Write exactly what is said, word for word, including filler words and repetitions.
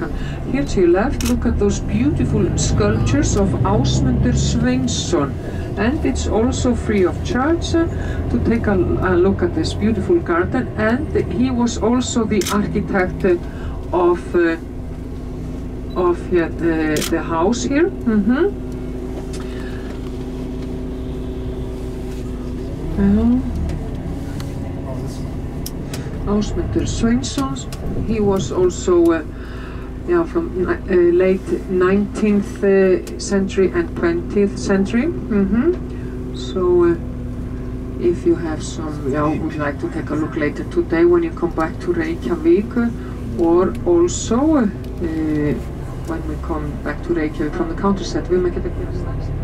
American. Here to your left, look at those beautiful sculptures of Ásmundur Sveinsson. And it's also free of charge uh, to take a, a look at this beautiful garden. And he was also the architect uh, of uh, of yeah, the, the house here. Mm-hmm. um, Ásmundur Sveinsson, he was also uh, yeah, from uh, late nineteenth uh, century and twentieth century. Mm-hmm. So uh, if you have some, yeah, would like to take a look later today when you come back to Reykjavik, uh, or also uh, when we come back to Reykjavik from the countryside, we'll make it a